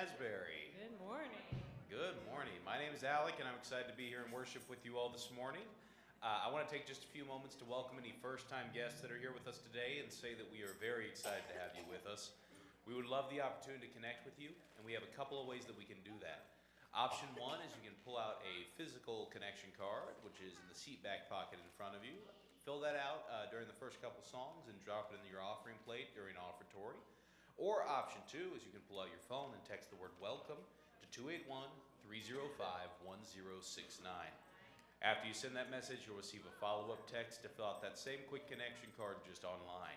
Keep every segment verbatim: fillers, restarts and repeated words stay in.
Asbury. Good morning. Good morning. My name is Alec, and I'm excited to be here and worship with you all this morning. Uh, I want to take just a few moments to welcome any first-time guests that are here with us today and say that we are very excited to have you with us. We would love the opportunity to connect with you, and we have a couple of ways that we can do that. Option one is you can pull out a physical connection card, which is in the seat back pocket in front of you. Fill that out uh, during the first couple songs and drop it in your offering plate during offertory. Or option two is you can pull out your phone and text the word welcome to two eight one, three zero five, one zero six nine. After you send that message, you'll receive a follow-up text to fill out that same quick connection card just online.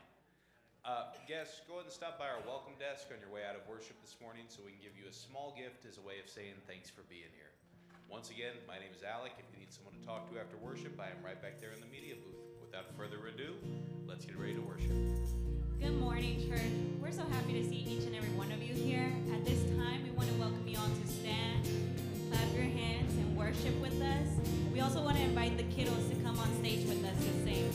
Uh, guests, go ahead and stop by our welcome desk on your way out of worship this morning so we can give you a small gift as a way of saying thanks for being here. Once again, my name is Alec. If you need someone to talk to after worship, I am right back there in the media booth. Without further ado, let's get ready to worship. Good morning, church. We're so happy to see each and every one of you here. At this time, we want to welcome you all to stand, clap your hands, and worship with us. We also want to invite the kiddos to come on stage with us to sing.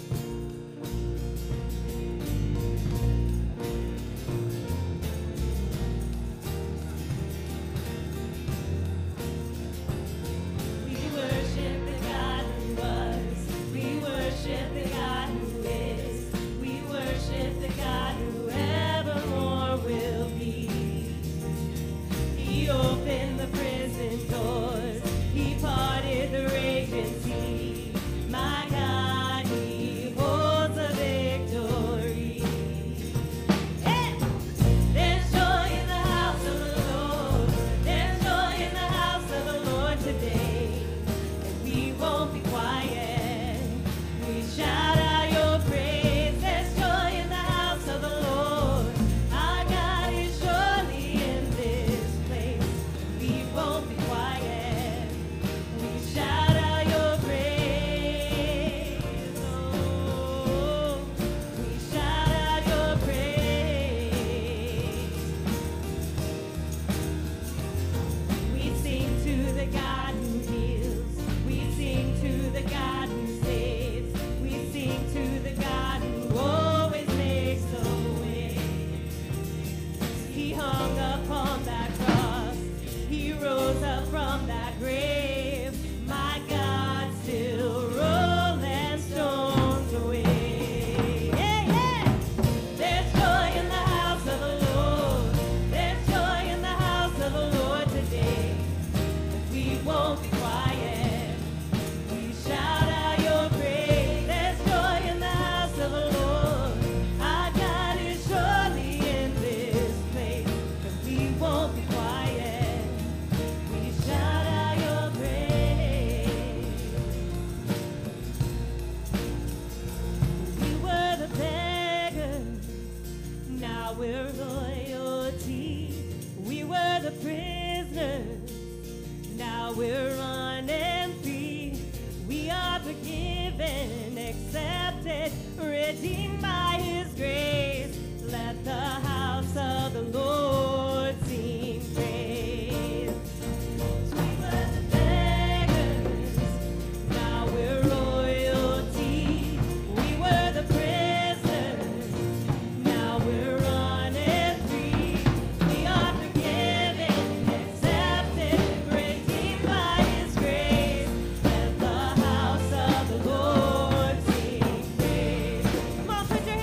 Put your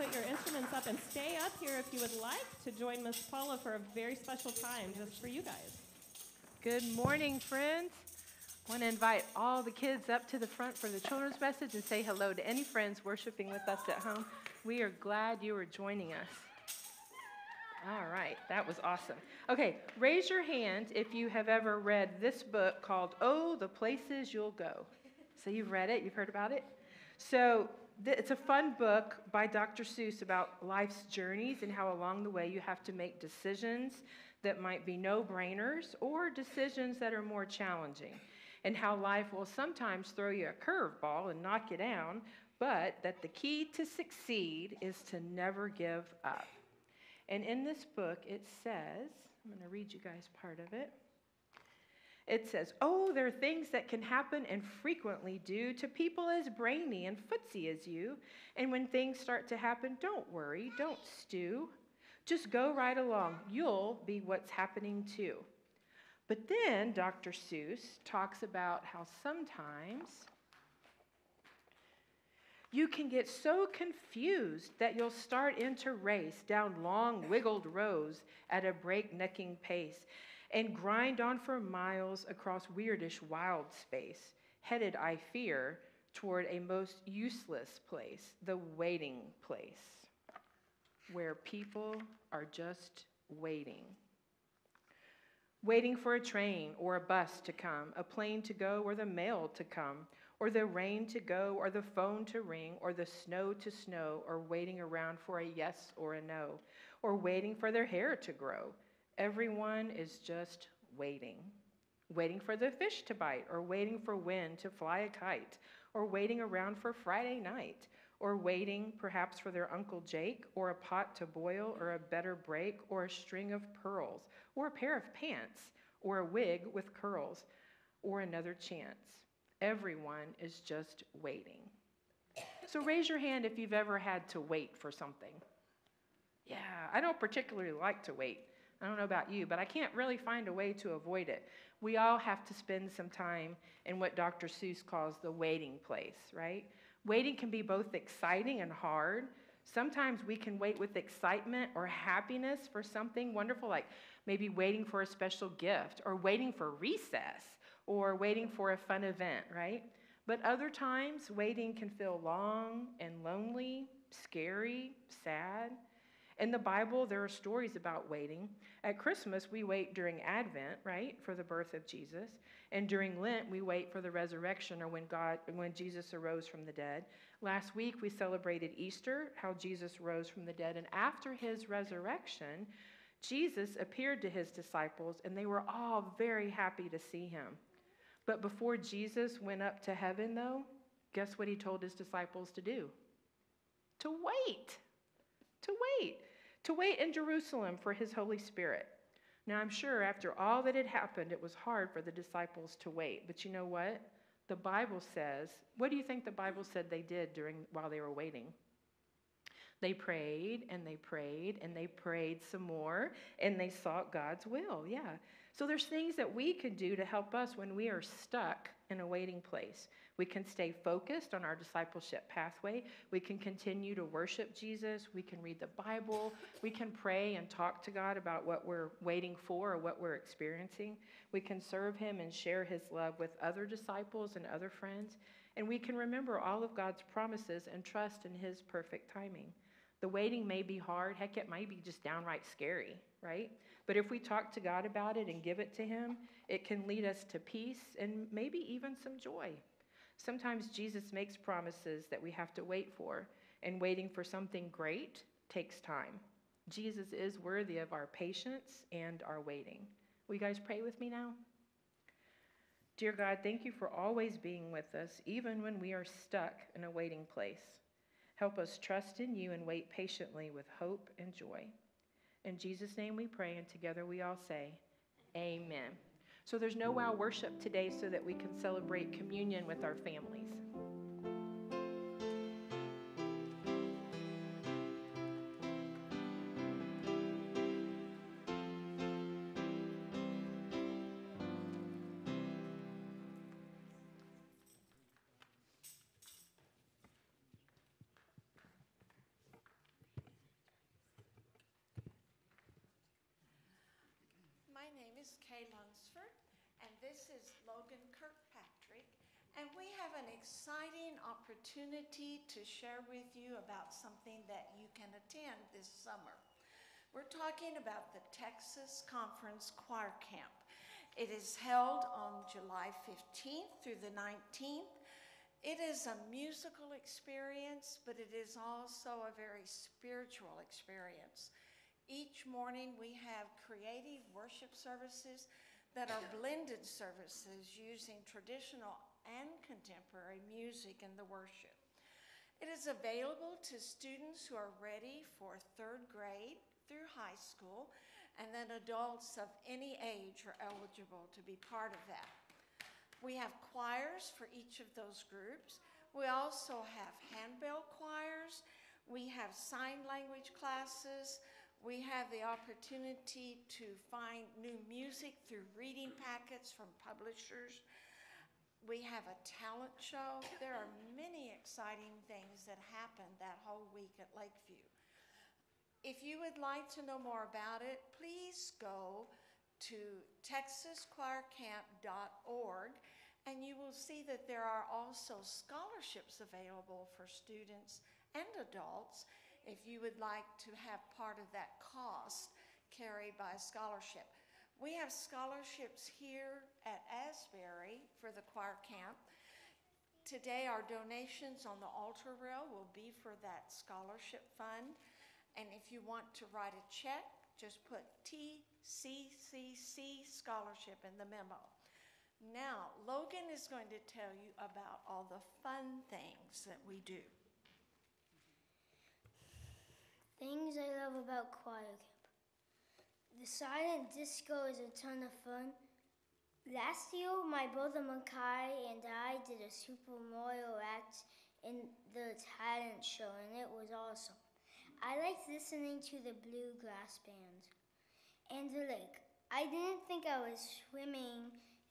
get your instruments up and stay up here if you would like to join Miss Paula for a very special time just for you guys. Good morning, friends. I want to invite all the kids up to the front for the children's message and say hello to any friends worshiping with us at home. We are glad you are joining us. All right, that was awesome. Okay, raise your hand if you have ever read this book called Oh, the Places You'll Go. So you've read it, you've heard about it? So th- it's a fun book by Doctor Seuss about life's journeys and how along the way you have to make decisions that might be no-brainers or decisions that are more challenging, and how life will sometimes throw you a curveball and knock you down, but that the key to succeed is to never give up. And in this book, it says, I'm going to read you guys part of it. It says, oh, there are things that can happen and frequently do to people as brainy and footsie as you. And when things start to happen, don't worry, don't stew. Just go right along. You'll be what's happening too. But then Doctor Seuss talks about how sometimes you can get so confused that you'll start into race down long, wiggled rows at a breaknecking pace and grind on for miles across weirdish wild space, headed, I fear, toward a most useless place, the waiting place, where people are just waiting. Waiting for a train or a bus to come, a plane to go or the mail to come, or the rain to go, or the phone to ring, or the snow to snow, or waiting around for a yes or a no, or waiting for their hair to grow. Everyone is just waiting. Waiting for the fish to bite, or waiting for wind to fly a kite, or waiting around for Friday night, or waiting perhaps for their Uncle Jake, or a pot to boil, or a better break, or a string of pearls, or a pair of pants, or a wig with curls, or another chance. Everyone is just waiting. So raise your hand if you've ever had to wait for something. Yeah, I don't particularly like to wait. I don't know about you, but I can't really find a way to avoid it. We all have to spend some time in what Doctor Seuss calls the waiting place, right? Waiting can be both exciting and hard. Sometimes we can wait with excitement or happiness for something wonderful, like maybe waiting for a special gift, or waiting for recess, or waiting for a fun event, right? But other times, waiting can feel long and lonely, scary, sad. In the Bible, there are stories about waiting. At Christmas, we wait during Advent, right, for the birth of Jesus. And during Lent, we wait for the resurrection, or when God, when Jesus arose from the dead. Last week, we celebrated Easter, how Jesus rose from the dead. And after his resurrection, Jesus appeared to his disciples, and they were all very happy to see him. But before Jesus went up to heaven, though, guess what he told his disciples to do? To wait. To wait. To wait in Jerusalem for his Holy Spirit. Now, I'm sure after all that had happened, it was hard for the disciples to wait. But you know what? The Bible says, what do you think the Bible said they did during while they were waiting? They prayed, and they prayed, and they prayed some more, and they sought God's will, yeah. So there's things that we can do to help us when we are stuck in a waiting place. We can stay focused on our discipleship pathway. We can continue to worship Jesus. We can read the Bible. We can pray and talk to God about what we're waiting for or what we're experiencing. We can serve him and share his love with other disciples and other friends. And we can remember all of God's promises and trust in his perfect timing. The waiting may be hard. Heck, it might be just downright scary, right? But if we talk to God about it and give it to him, it can lead us to peace and maybe even some joy. Sometimes Jesus makes promises that we have to wait for, and waiting for something great takes time. Jesus is worthy of our patience and our waiting. Will you guys pray with me now? Dear God, thank you for always being with us, even when we are stuck in a waiting place. Help us trust in you and wait patiently with hope and joy. In Jesus' name we pray, and together we all say, amen. So there's no wow worship today so that we can celebrate communion with our families. is Kay Lunsford, and this is Logan Kirkpatrick, and we have an exciting opportunity to share with you about something that you can attend this summer. We're talking about the Texas Conference Choir Camp. It is held on July fifteenth through the nineteenth. It is a musical experience, but it is also a very spiritual experience. Each morning we have creative worship services that are blended services using traditional and contemporary music in the worship. It is available to students who are ready for third grade through high school, and then adults of any age are eligible to be part of that. We have choirs for each of those groups. We also have handbell choirs. We have sign language classes. We have the opportunity to find new music through reading packets from publishers. We have a talent show. There are many exciting things that happen that whole week at Lakeview. If you would like to know more about it, please go to texas choir camp dot org, and you will see that there are also scholarships available for students and adults if you would like to have part of that cost carried by a scholarship. We have scholarships here at Asbury for the choir camp. Today our donations on the altar rail will be for that scholarship fund. And if you want to write a check, just put T C C C scholarship in the memo. Now, Logan is going to tell you about all the fun things that we do. Things I love about choir camp. The silent disco is a ton of fun. Last year, my brother Makai and I did a Super Mario act in the talent show, and it was awesome. I liked listening to the bluegrass band and the lake. I didn't think I was swimming,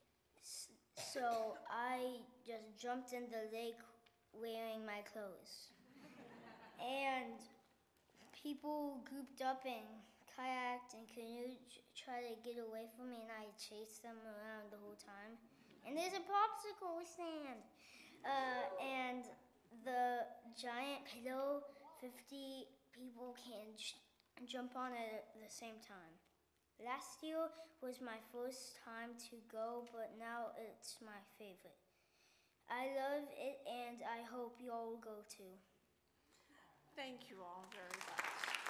so I just jumped in the lake wearing my clothes. And people grouped up and kayaked and canoed, tried to get away from me, and I chased them around the whole time. And there's a popsicle stand. Uh, and the giant pillow, fifty people can j- jump on it at the same time. Last year was my first time to go, but now it's my favorite. I love it, and I hope you all go too. Thank you all very much.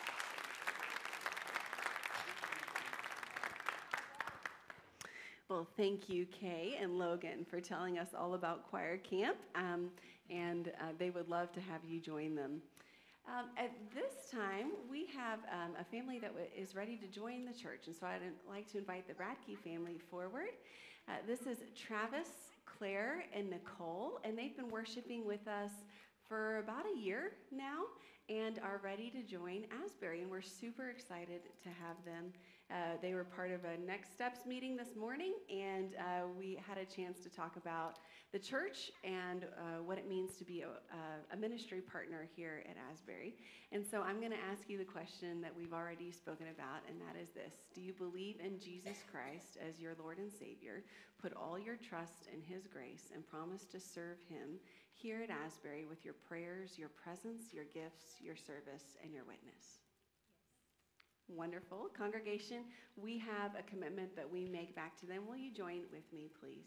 Well, thank you, Kay and Logan, for telling us all about choir camp, um, and uh, they would love to have you join them. Um, at this time, we have um, a family that w- is ready to join the church, and so I'd like to invite the Radke family forward. Uh, this is Travis, Claire, and Nicole, and they've been worshiping with us for about a year now and are ready to join Asbury, and we're super excited to have them. Uh, they were part of a Next Steps meeting this morning, and uh, we had a chance to talk about the church and uh, what it means to be a, a ministry partner here at Asbury. And so I'm going to ask you the question that we've already spoken about, and that is this: do you believe in Jesus Christ as your Lord and Savior, put all your trust in his grace, and promise to serve him here at Asbury with your prayers, your presence, your gifts, your service, and your witness? Wonderful. Congregation, we have a commitment that we make back to them. Will you join with me, please?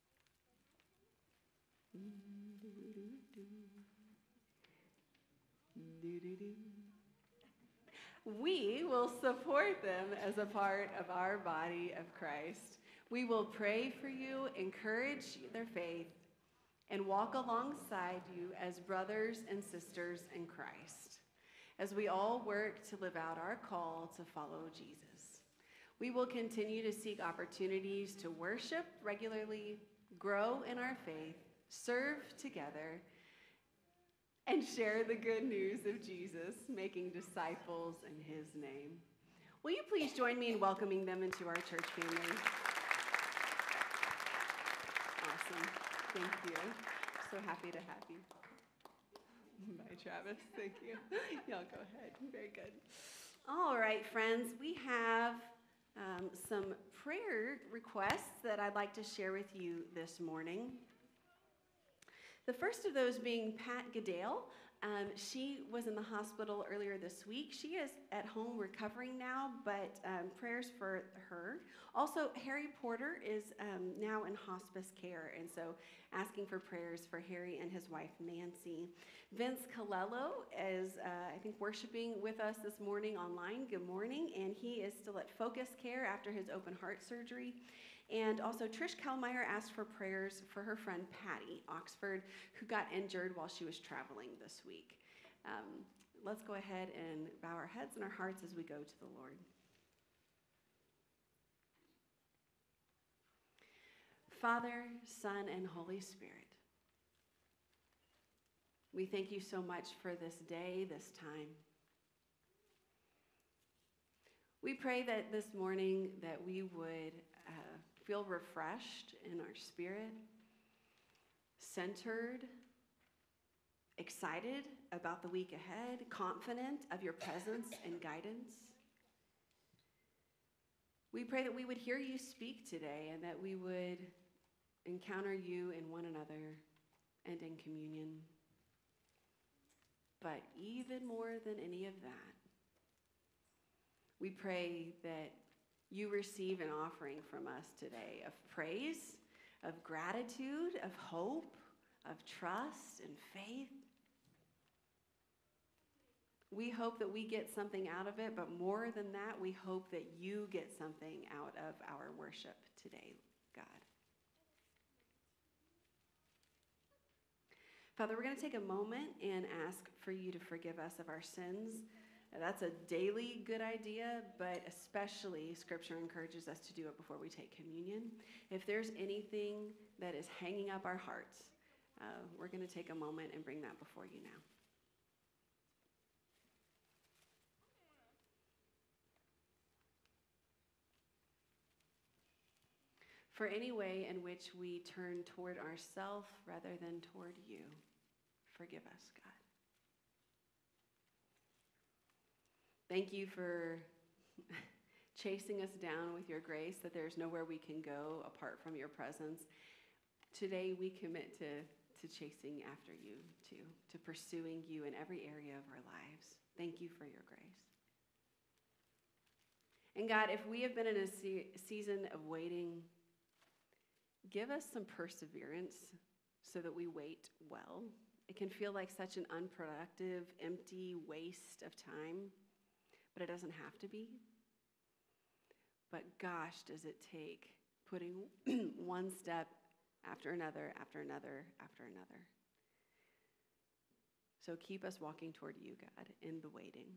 We will support them as a part of our body of Christ. We will pray for you, encourage their faith, and walk alongside you as brothers and sisters in Christ, as we all work to live out our call to follow Jesus. We will continue to seek opportunities to worship regularly, grow in our faith, serve together, and share the good news of Jesus, making disciples in his name. Will you please join me in welcoming them into our church family? Awesome. Thank you. So happy to have you. Bye, Travis. Thank you. Y'all go ahead. Very good. All right, friends, we have um, some prayer requests that I'd like to share with you this morning. The first of those being Pat Goodale. Um, she was in the hospital earlier this week. She is at home recovering now, but um, prayers for her. Also, Harry Porter is um, now in hospice care, and so asking for prayers for Harry and his wife, Nancy. Vince Colello is, uh, I think, worshiping with us this morning online. Good morning, and he is still at Focus Care after his open heart surgery. And also, Trish Kellmeyer asked for prayers for her friend Patty Oxford, who got injured while she was traveling this week. Um, let's go ahead and bow our heads and our hearts as we go to the Lord. Father, Son, and Holy Spirit, we thank you so much for this day, this time. We pray that this morning that we would uh, feel refreshed in our spirit, centered, excited about the week ahead, confident of your presence and guidance. We pray that we would hear you speak today and that we would encounter you in one another and in communion. But even more than any of that, we pray that you receive an offering from us today of praise, of gratitude, of hope, of trust and faith. We hope that we get something out of it, but more than that, we hope that you get something out of our worship today, God. Father, we're going to take a moment and ask for you to forgive us of our sins. That's a daily good idea, but especially Scripture encourages us to do it before we take communion. If there's anything that is hanging up our hearts, uh, we're going to take a moment and bring that before you now. For any way in which we turn toward ourselves rather than toward you, forgive us, God. Thank you for chasing us down with your grace, that there's nowhere we can go apart from your presence. Today we commit to, to chasing after you, too, to pursuing you in every area of our lives. Thank you for your grace. And God, if we have been in a se- season of waiting, give us some perseverance so that we wait well. It can feel like such an unproductive, empty waste of time, but it doesn't have to be. But gosh, does it take putting one step after another, after another, after another. So keep us walking toward you, God, in the waiting.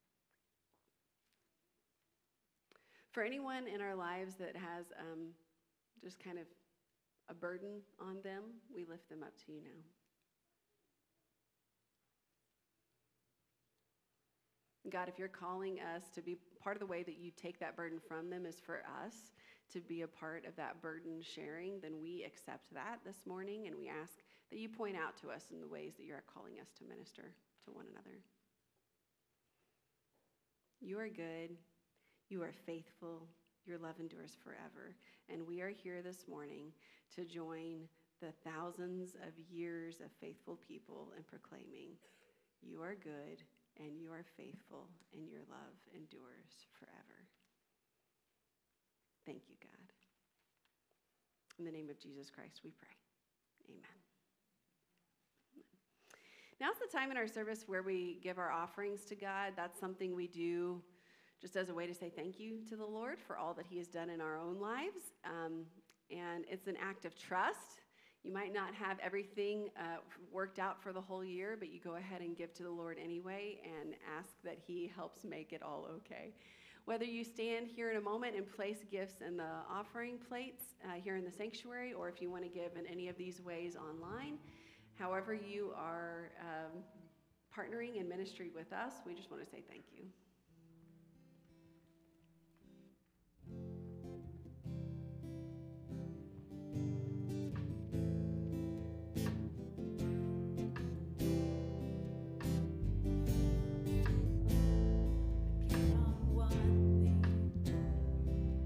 For anyone in our lives that has um, just kind of a burden on them, we lift them up to you now. God, if you're calling us to be part of the way that you take that burden from them is for us to be a part of that burden sharing, then we accept that this morning, and we ask that you point out to us in the ways that you're calling us to minister to one another. You are good. You are faithful. Your love endures forever. And we are here this morning to join the thousands of years of faithful people in proclaiming, you are good, and you are faithful, and your love endures forever. Thank you, God. In the name of Jesus Christ, we pray. Amen. Now's the time in our service where we give our offerings to God. That's something we do just as a way to say thank you to the Lord for all that he has done in our own lives. Um, and it's an act of trust. You might not have everything uh, worked out for the whole year, but you go ahead and give to the Lord anyway and ask that he helps make it all okay. Whether you stand here in a moment and place gifts in the offering plates uh, here in the sanctuary, or if you want to give in any of these ways online, however you are um, partnering in ministry with us, we just want to say thank you. Count on one thing.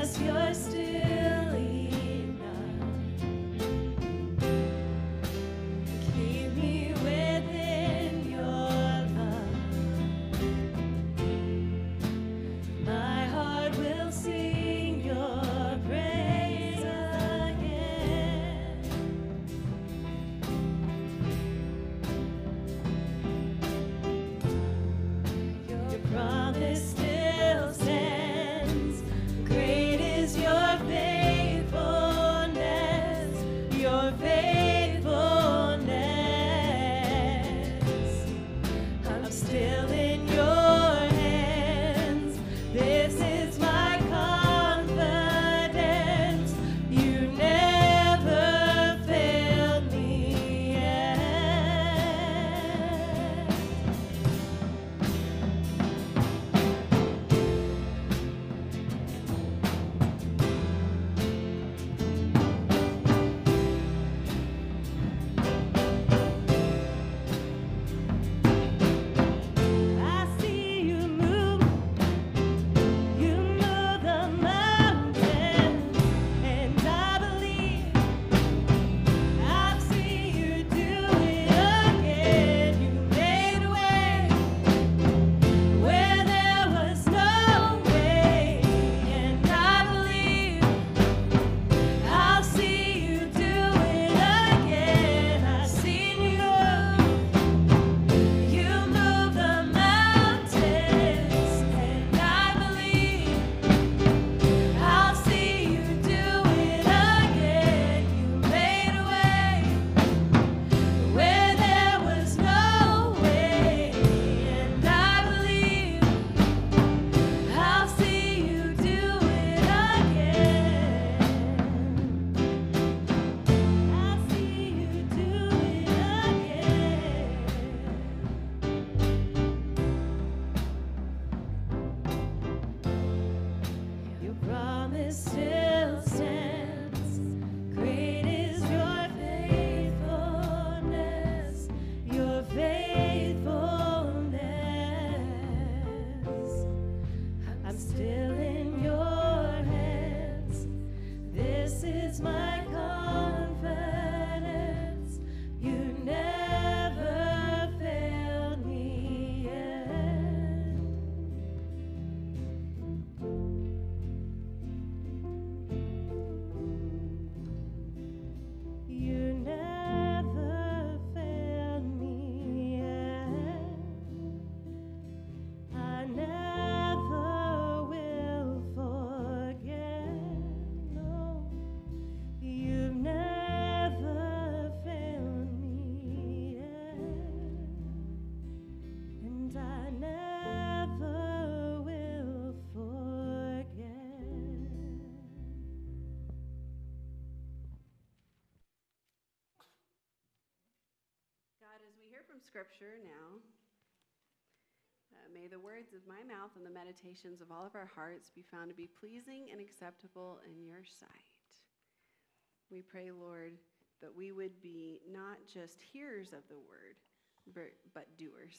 you're still enough. Keep me within your love. My heart will sing your praise again. Your promise still stands. Great is your faithfulness, your faithfulness. I'm still in your hands. This is my confidence. You never failed me yet. I see you move, you move the mountains, and I believe I've seen you do it again. You made a way where there was no way, and I believe I'll see you do it again. I've seen you move. You move the mountains, and I believe I'll see you do it again. You made a way where there was no way, and I believe I'll see you do it again. I'll see you do it again. Your promise still stands. Great is your faithfulness, your faithfulness. I'm still in your hands. This is my confidence. You never failed me yet. You never failed me yet. I never will forget. No, you've never failed me yet, and I never will forget. God, as we hear from Scripture now, uh, may the words of my mouth and the meditations of all of our hearts be found to be pleasing and acceptable in your sight. We pray, Lord, that we would be not just hearers of the word, but, but doers.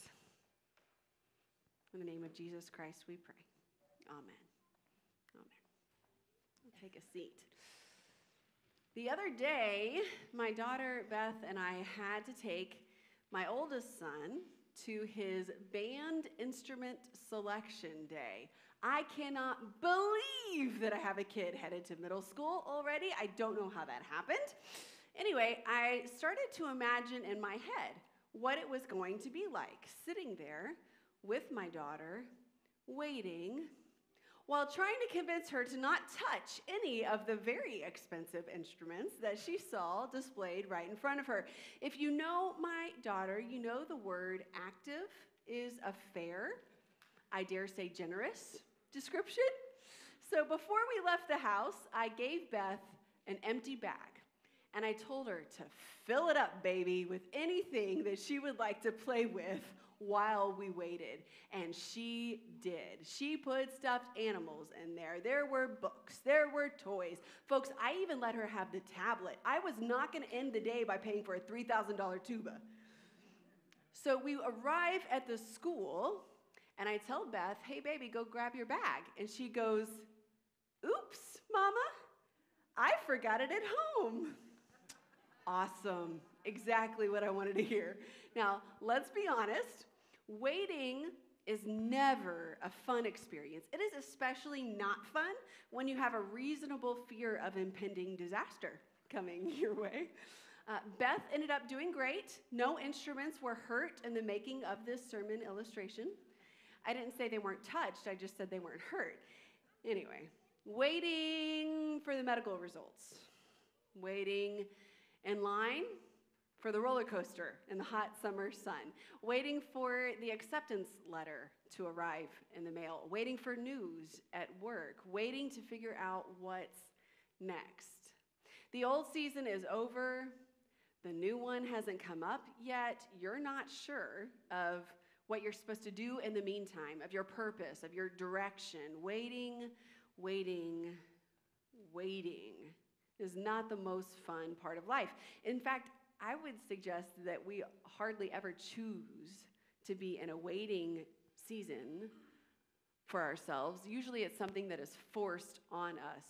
In the name of Jesus Christ, we pray. Amen. Amen. Take a seat. The other day, my daughter Beth and I had to take my oldest son to his band instrument selection day. I cannot believe that I have a kid headed to middle school already. I don't know how that happened. Anyway, I started to imagine in my head what it was going to be like sitting there with my daughter, waiting, while trying to convince her to not touch any of the very expensive instruments that she saw displayed right in front of her. If you know my daughter, you know the word active is a fair, I dare say generous description. So before we left the house, I gave Beth an empty bag, and I told her to fill it up, baby, with anything that she would like to play with while we waited. And she did. She put stuffed animals in there. There were books. There were toys. Folks, I even let her have the tablet. I was not going to end the day by paying for a three thousand dollar tuba. So we arrive at the school, and I tell Beth, hey, baby, go grab your bag. And she goes, oops, forgot it at home. Awesome. Exactly what I wanted to hear. Now, let's be honest. Waiting is never a fun experience. It is especially not fun when you have a reasonable fear of impending disaster coming your way. Uh, Beth ended up doing great. No instruments were hurt in the making of this sermon illustration. I didn't say they weren't touched. I just said they weren't hurt. Anyway, waiting for the medical results. Waiting in line for the roller coaster in the hot summer sun. Waiting for the acceptance letter to arrive in the mail. Waiting for news at work. Waiting to figure out what's next. The old season is over. The new one hasn't come up yet. You're not sure of what you're supposed to do in the meantime, of your purpose, of your direction. Waiting, waiting, waiting is not the most fun part of life. In fact, I would suggest that we hardly ever choose to be in a waiting season for ourselves. Usually it's something that is forced on us.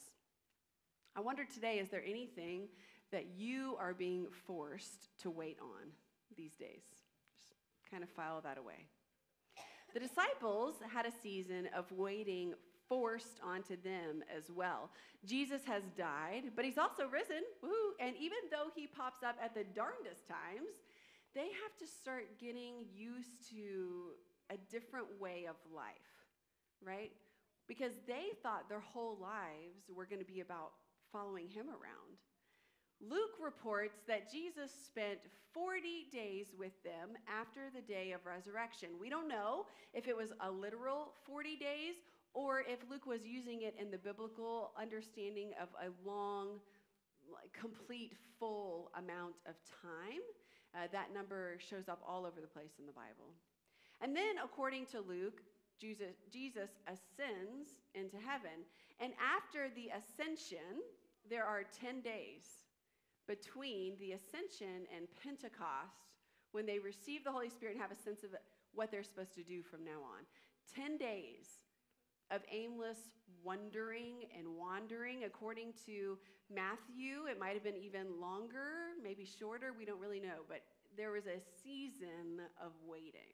I wonder today, is there anything that you are being forced to wait on these days? Just kind of file that away. The disciples had a season of waiting forced onto them as well. Jesus has died, but he's also risen. Woo! And even though he pops up at the darndest times, they have to start getting used to a different way of life, right? Because they thought their whole lives were going to be about following him around. Luke reports that Jesus spent forty days with them after the day of resurrection. We don't know if it was a literal forty days or if Luke was using it in the biblical understanding of a long, complete, full amount of time. Uh, that number shows up all over the place in the Bible. And then, according to Luke, Jesus, Jesus ascends into heaven. And after the ascension, there are ten days between the ascension and Pentecost, when they receive the Holy Spirit and have a sense of what they're supposed to do from now on. Ten days of aimless wondering and wandering. According to Matthew, it might have been even longer, maybe shorter, we don't really know, but there was a season of waiting.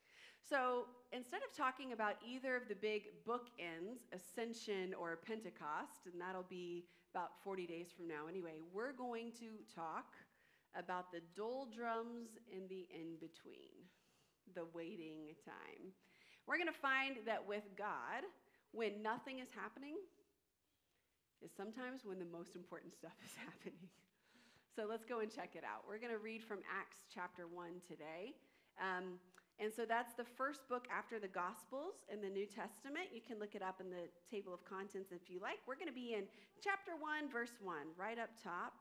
So instead of talking about either of the big bookends, Ascension or Pentecost, and that'll be about forty days from now anyway, we're going to talk about the doldrums in the in-between, the waiting time. We're going to find that with God, when nothing is happening, is sometimes when the most important stuff is happening. So let's go and check it out. We're going to read from Acts chapter one today. Um, And so that's the first book after the Gospels in the New Testament. You can look it up in the table of contents if you like. We're going to be in chapter one, verse one, right up top.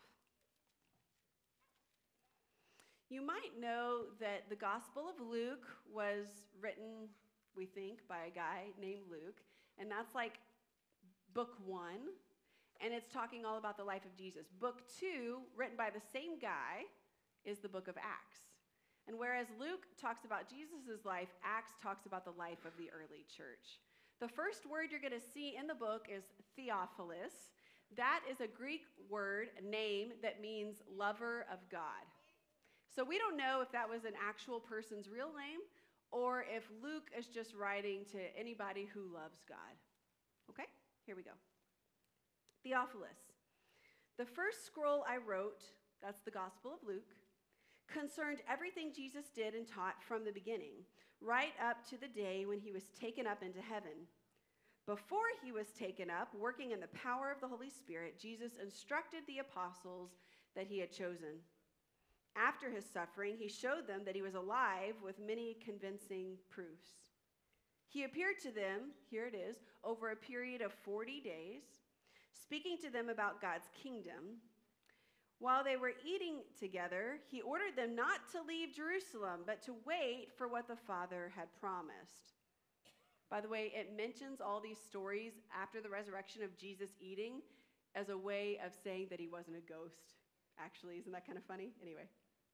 You might know that the Gospel of Luke was written, we think, by a guy named Luke. And that's like book one. And it's talking all about the life of Jesus. Book two, written by the same guy, is the book of Acts. And whereas Luke talks about Jesus' life, Acts talks about the life of the early church. The first word you're going to see in the book is Theophilus. That is a Greek word, a name that means lover of God. So we don't know if that was an actual person's real name or if Luke is just writing to anybody who loves God. Okay, here we go. Theophilus. The first scroll I wrote, that's the Gospel of Luke, concerned everything Jesus did and taught from the beginning, right up to the day when he was taken up into heaven. Before he was taken up, working in the power of the Holy Spirit, Jesus instructed the apostles that he had chosen. After his suffering, he showed them that he was alive with many convincing proofs. He appeared to them, here it is, over a period of forty days, speaking to them about God's kingdom. While they were eating together, he ordered them not to leave Jerusalem, but to wait for what the Father had promised. By the way, it mentions all these stories after the resurrection of Jesus eating as a way of saying that he wasn't a ghost. Actually, isn't that kind of funny? Anyway.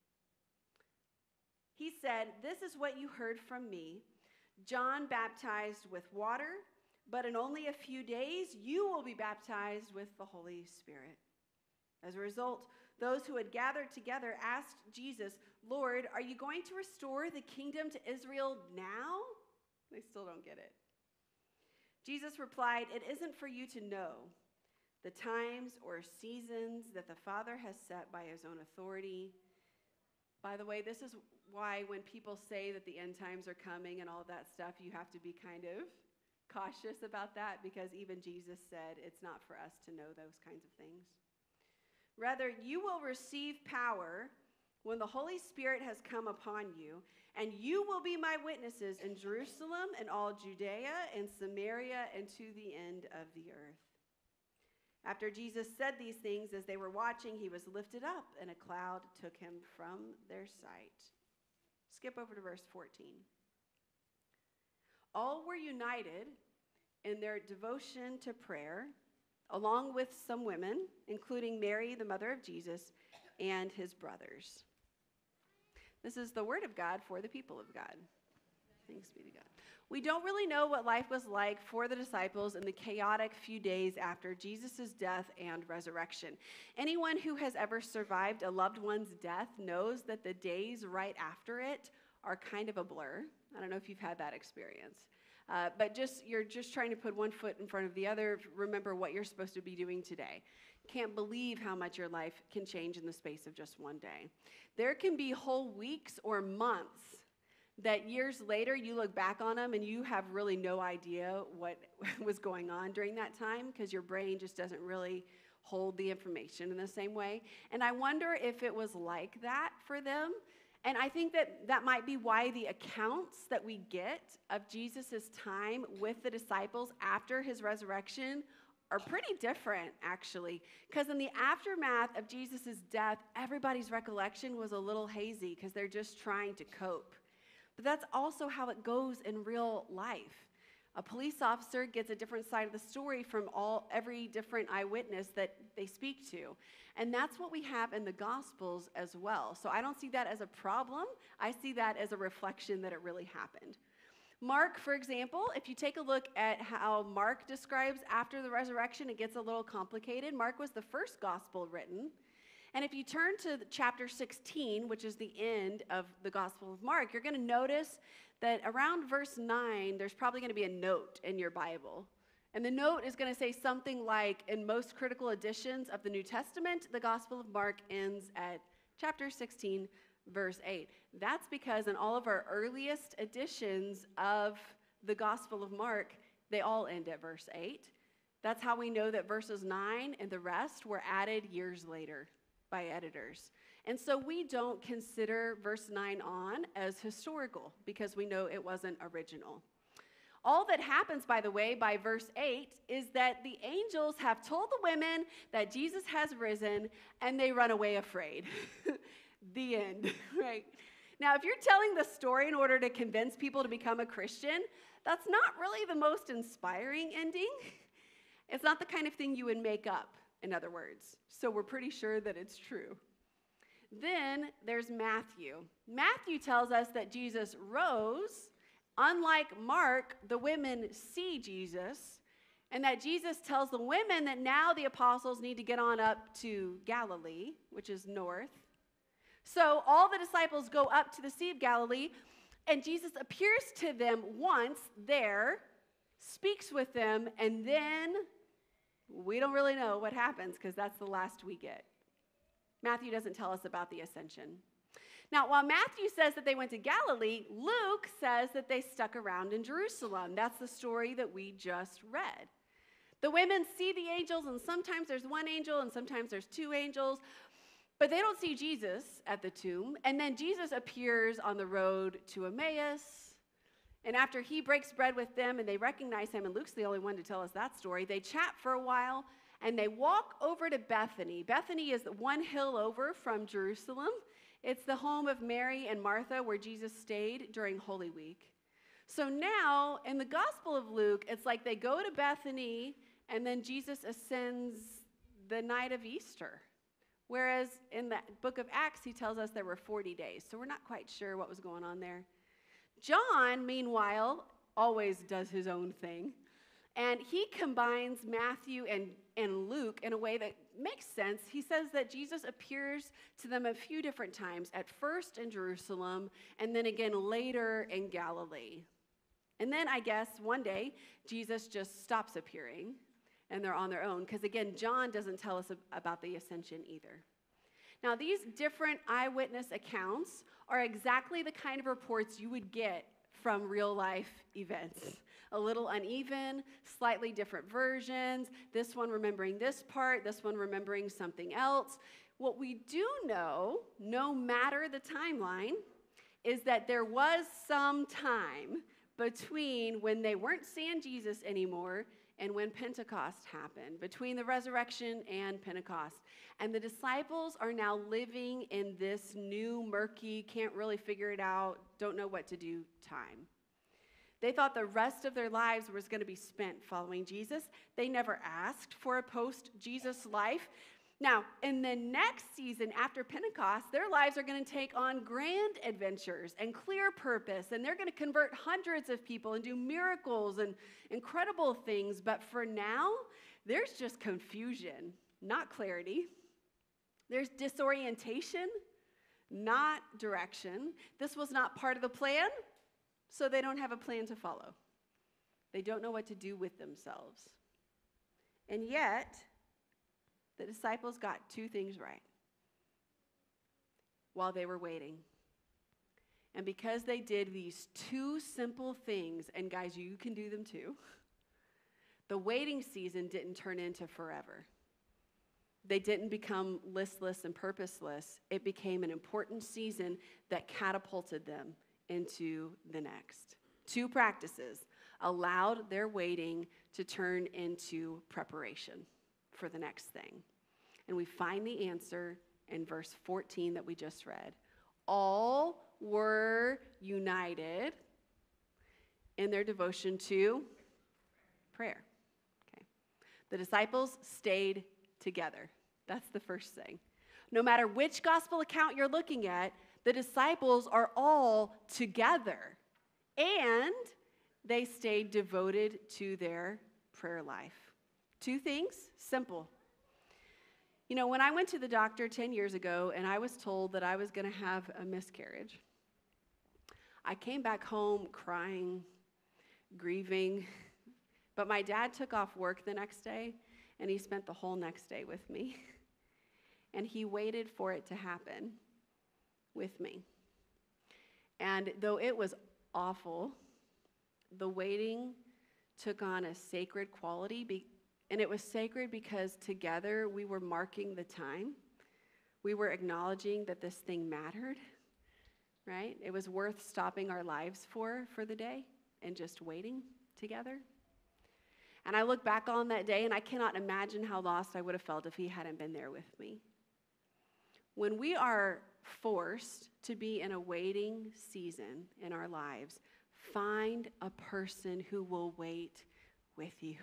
He said, "This is what you heard from me. John baptized with water, but in only a few days you will be baptized with the Holy Spirit." As a result, those who had gathered together asked Jesus, "Lord, are you going to restore the kingdom to Israel now?" They still don't get it. Jesus replied, "It isn't for you to know the times or seasons that the Father has set by his own authority." By the way, this is why when people say that the end times are coming and all that stuff, you have to be kind of cautious about that, because even Jesus said it's not for us to know those kinds of things. Rather, you will receive power when the Holy Spirit has come upon you, and you will be my witnesses in Jerusalem and all Judea and Samaria and to the end of the earth. After Jesus said these things, as they were watching, he was lifted up, and a cloud took him from their sight. Skip over to verse fourteen. All were united in their devotion to prayer, along with some women, including Mary, the mother of Jesus, and his brothers. This is the word of God for the people of God. Thanks be to God. We don't really know what life was like for the disciples in the chaotic few days after Jesus' death and resurrection. Anyone who has ever survived a loved one's death knows that the days right after it are kind of a blur. I don't know if you've had that experience. Uh, but just you're just trying to put one foot in front of the other, remember what you're supposed to be doing today. Can't believe how much your life can change in the space of just one day. There can be whole weeks or months that years later you look back on them and you have really no idea what was going on during that time, because your brain just doesn't really hold the information in the same way. And I wonder if it was like that for them. And I think that that might be why the accounts that we get of Jesus' time with the disciples after his resurrection are pretty different, actually. Because in the aftermath of Jesus' death, everybody's recollection was a little hazy because they're just trying to cope. But that's also how it goes in real life. A police officer gets a different side of the story from all every different eyewitness that they speak to. And that's what we have in the Gospels as well. So I don't see that as a problem. I see that as a reflection that it really happened. Mark, for example, if you take a look at how Mark describes after the resurrection, it gets a little complicated. Mark was the first gospel written. And if you turn to chapter sixteen, which is the end of the Gospel of Mark, you're going to notice that around verse nine, there's probably going to be a note in your Bible. And the note is going to say something like, in most critical editions of the New Testament, the Gospel of Mark ends at chapter sixteen, verse eight. That's because in all of our earliest editions of the Gospel of Mark, they all end at verse eight. That's how we know that verses nine and the rest were added years later by editors. And so we don't consider verse nine on as historical because we know it wasn't original. All that happens, by the way, by verse eight is that the angels have told the women that Jesus has risen, and they run away afraid. The end, right? Now, if you're telling the story in order to convince people to become a Christian, that's not really the most inspiring ending. It's not the kind of thing you would make up, in other words. So we're pretty sure that it's true. Then there's Matthew. Matthew tells us that Jesus rose. Unlike Mark, the women see Jesus, and that Jesus tells the women that now the apostles need to get on up to Galilee, which is north. So all the disciples go up to the Sea of Galilee, and Jesus appears to them once there, speaks with them, and then we don't really know what happens because that's the last we get. Matthew doesn't tell us about the ascension. Now, while Matthew says that they went to Galilee, Luke says that they stuck around in Jerusalem. That's the story that we just read. The women see the angels, and sometimes there's one angel, and sometimes there's two angels, but they don't see Jesus at the tomb. And then Jesus appears on the road to Emmaus, and after he breaks bread with them and they recognize him, and Luke's the only one to tell us that story, they chat for a while, and they walk over to Bethany. Bethany is one hill over from Jerusalem. It's the home of Mary and Martha where Jesus stayed during Holy Week. So now, in the Gospel of Luke, it's like they go to Bethany, and then Jesus ascends the night of Easter. Whereas in the book of Acts, he tells us there were forty days. So we're not quite sure what was going on there. John, meanwhile, always does his own thing. And he combines Matthew and and Luke in a way that makes sense. He says that Jesus appears to them a few different times, at first in Jerusalem, and then again later in Galilee. And then I guess one day, Jesus just stops appearing, and they're on their own, because again, John doesn't tell us about the ascension either. Now, these different eyewitness accounts are exactly the kind of reports you would get from real-life events. A little uneven, slightly different versions, this one remembering this part, this one remembering something else. What we do know, no matter the timeline, is that there was some time between when they weren't seeing Jesus anymore and when Pentecost happened, between the resurrection and Pentecost. And the disciples are now living in this new, murky, can't really figure it out, don't know what to do time. They thought the rest of their lives was going to be spent following Jesus. They never asked for a post-Jesus life. Now, in the next season after Pentecost, their lives are going to take on grand adventures and clear purpose, and they're going to convert hundreds of people and do miracles and incredible things. But for now, there's just confusion, not clarity. There's disorientation, not direction. This was not part of the plan, so they don't have a plan to follow. They don't know what to do with themselves. And yet, the disciples got two things right while they were waiting. And because they did these two simple things, and guys, you can do them too, the waiting season didn't turn into forever. They didn't become listless and purposeless. It became an important season that catapulted them into the next. Two practices allowed their waiting to turn into preparation for the next thing. And we find the answer in verse fourteen that we just read. All were united in their devotion to prayer. Okay. The disciples stayed together. That's the first thing. No matter which gospel account you're looking at, the disciples are all together, and they stayed devoted to their prayer life. Two things, simple. You know, when I went to the doctor ten years ago and I was told that I was going to have a miscarriage, I came back home crying, grieving, but my dad took off work the next day, and he spent the whole next day with me, and he waited for it to happen with me. And though it was awful, the waiting took on a sacred quality, be- and it was sacred because together we were marking the time. We were acknowledging that this thing mattered, right? It was worth stopping our lives for for the day and just waiting together. And I look back on that day, and I cannot imagine how lost I would have felt if he hadn't been there with me. When we are forced to be in a waiting season in our lives, find a person who will wait with you,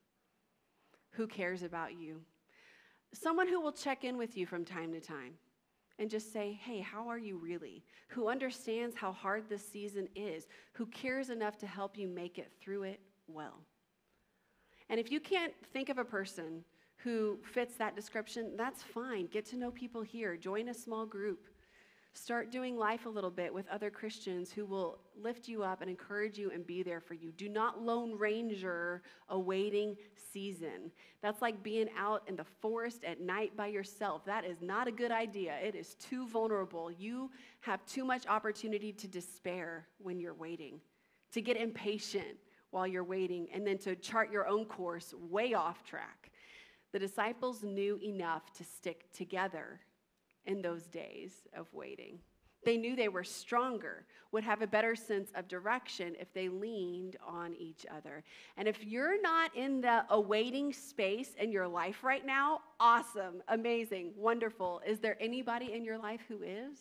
who cares about you. Someone who will check in with you from time to time and just say, hey, how are you really? Who understands how hard this season is, who cares enough to help you make it through it well. And if you can't think of a person who fits that description, that's fine. Get to know people here. Join a small group. Start doing life a little bit with other Christians who will lift you up and encourage you and be there for you. Do not lone ranger a waiting season. That's like being out in the forest at night by yourself. That is not a good idea. It is too vulnerable. You have too much opportunity to despair when you're waiting, to get impatient while you're waiting, and then to chart your own course way off track. The disciples knew enough to stick together in those days of waiting. They knew they were stronger, would have a better sense of direction if they leaned on each other. And if you're not in the awaiting space in your life right now, awesome, amazing, wonderful. Is there anybody in your life who is?